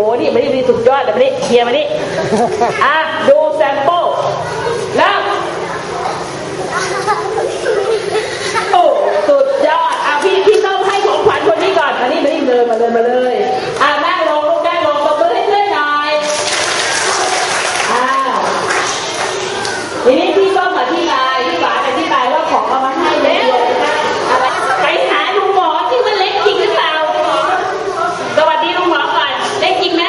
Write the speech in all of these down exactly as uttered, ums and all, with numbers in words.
นี่ไม่ได้มีสุดยอดแบบนี้เฮียมานี่อ่ะดูแซมเปิลแล้วโอ้สุดยอดอ่ะพี่พี่ต้องให้ของขวัญคนนี้ก่อนอันนี้ไม่ได้เลยมาเลยมาเลยอ่ะนั่งลงลูกนั่งลงตบมือให้เพื่อนหน่อยอ้าวทีนี้พี่ต้องอธิบายพี่หวานอธิบายว่าของเอามาให้แล้วอะไรไปหาลุงหมอที่มันเล็กจริงหรือเปล่าสวัสดีลุงหมอก่อนเล็กจริงไหม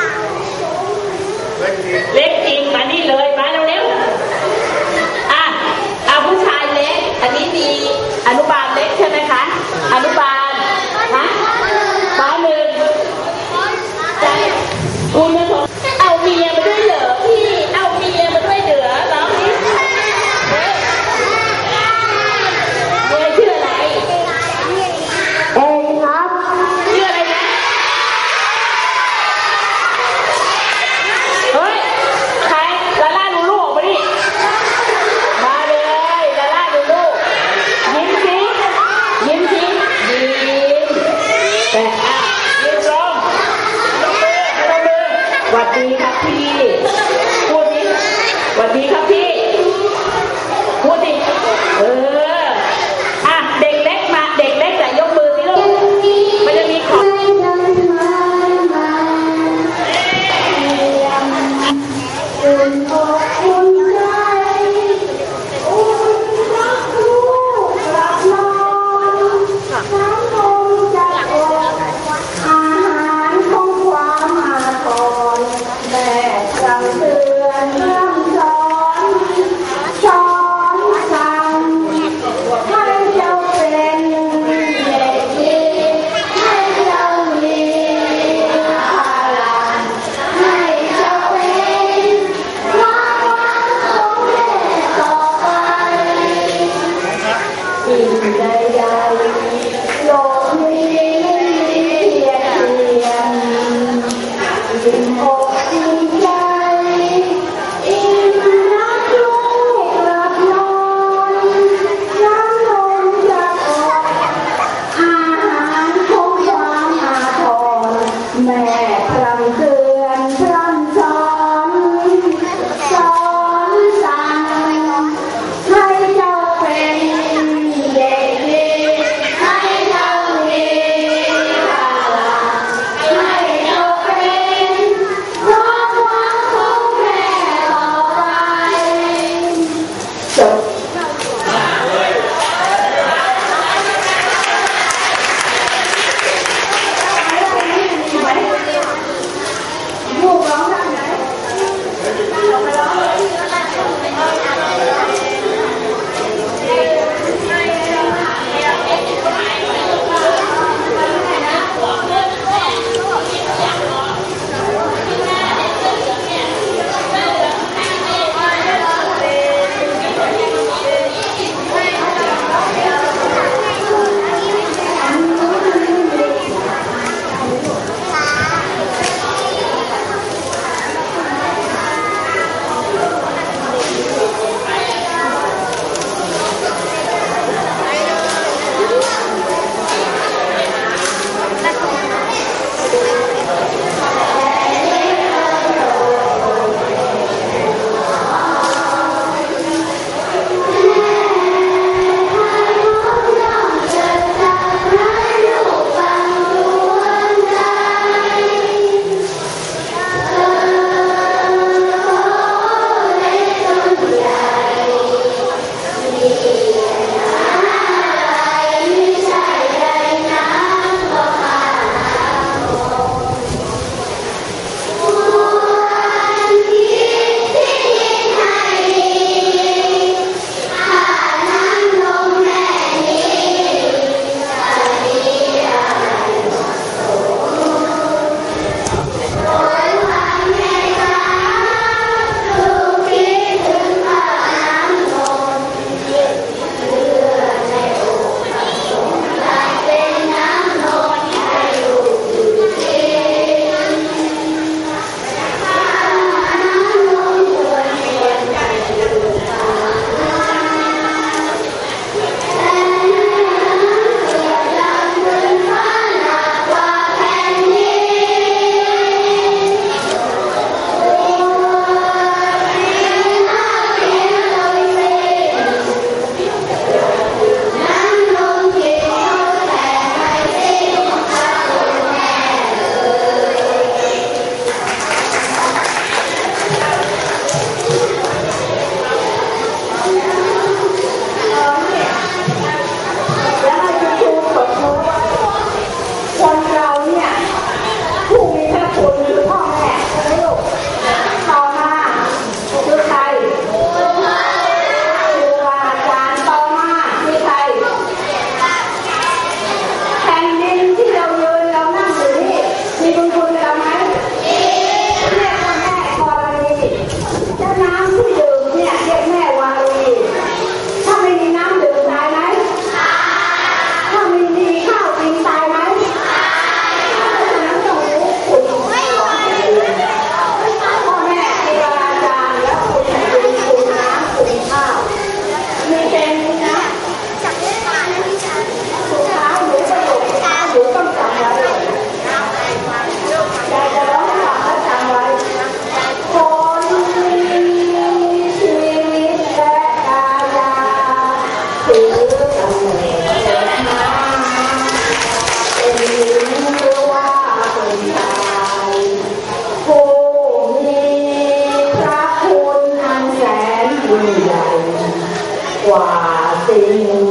เล็กจริงมานี่เลยมาเร็วๆอ่ะเอาผู้ชายเล็กอันนี้มีอนุบาลเล็กใช่ไหมคะอนุบาลนะปหนึ่งใจคุณนะผมเอาเมียมาด้วยเหรอพี่เอาเมียมาด้วยเหรอน้องนี่เมียชื่ออะไรเอ็งครับชื่ออะไรนะเฮ้ยใครลาล่าลูลูออกมาดิมาเลยลาล่าลูลูยิ้มสิยิ้มสิยิ้มแต่อ่ะยิ้มตรงตรงมือตรงมือสวัสดีครับพี่พูดดิสวัสดีครับพี่พูดดิเอออ่ะเด็กเล็กมาเด็กเล็กแต่ยกมือสิลูกมันจะมีของใ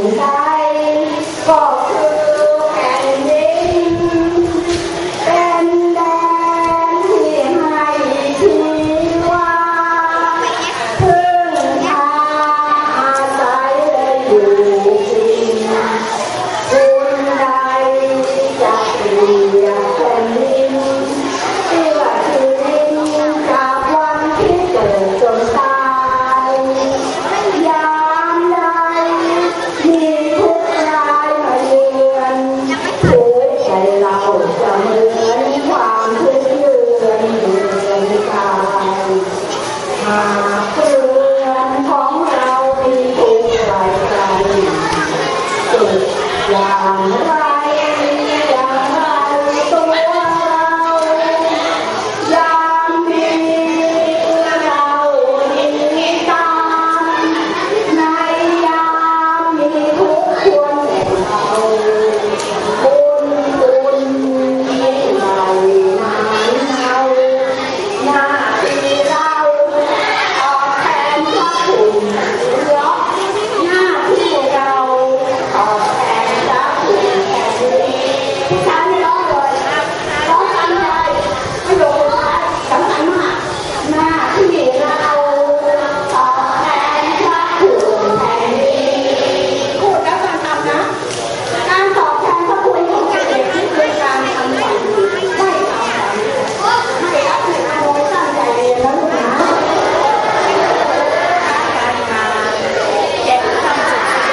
ไทยก็คือแผ่นดินเป็นแดนที่ให้ชีวาพึ่งพาอาศัยอยู่กินคุณใดจะเปรียบแผ่นดินที่ว่าชีวิตจากวันที่เกิดจนตายยามใดมีทุกข์ร้ายมาเยือนหัวใจเราจะเหมือนความทุกข์เยือนเยือนกายหากเพื่อนของเรามีทุกข์ไรไรเกิดอย่างไรอย่างไรตัวเรายามมีเราดีตามในยามมีทุกข์ควรแก่เราบุญบุญยิ่งใหญ่นานเราหน้าที่เราตอบแทนพระคุณเหลือหน้าที่เราตอบแทนพระคุณแผ่นดินพี่ชายไม่ร้องเลยร้องตามใจประโยคสุดท้ายสำคัญมากหน้าที่เราตอบแทนพระคุณแผ่นดินพูดแล้วการทำนะการตอบแทนพระคุณของเด็กนี่คือการทำความดีไม่ทำความดีไม่รับผิดขโมยตั้งใจเรียนนะลูกนะเด็กทำศึกษา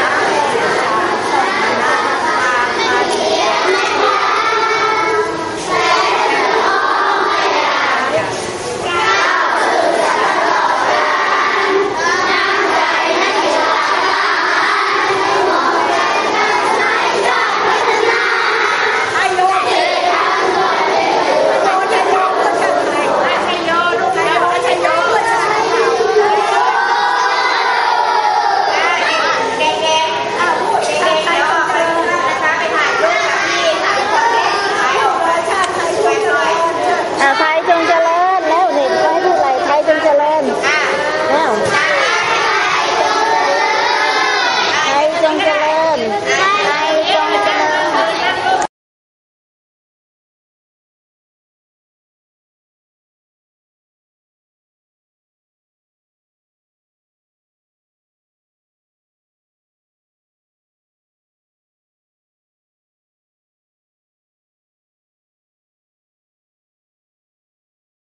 อ่าไทยจงเจริญแล้วเด็กก็ให้พูดอะไรไทยจงเจริญแล้วไทยจงเจริญ